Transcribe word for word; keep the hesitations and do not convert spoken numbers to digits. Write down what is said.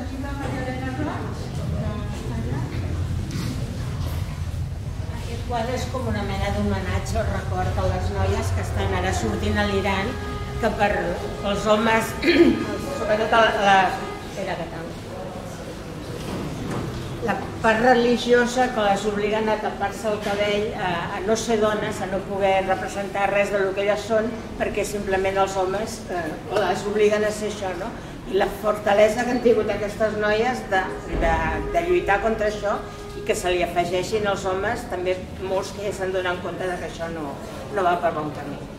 aquí la Maria Elena Roig, aquest quadre és com una mena d'homenatge o record a les noies que estan ara sortint a l'Iran, que per els homes, sobretot a la, era que tal, la part religiosa que les obliguen a tapar-se el cabell, a, a no ser dones, a no poder representar res del que elles són, perquè simplement els homes eh, les obliguen a ser això, no? I la fortalesa que han tingut aquestes noies de, de, de lluitar contra això i que se li afegeixin els homes, també molts que ja se'n donen compte que això no, no va per bon camí.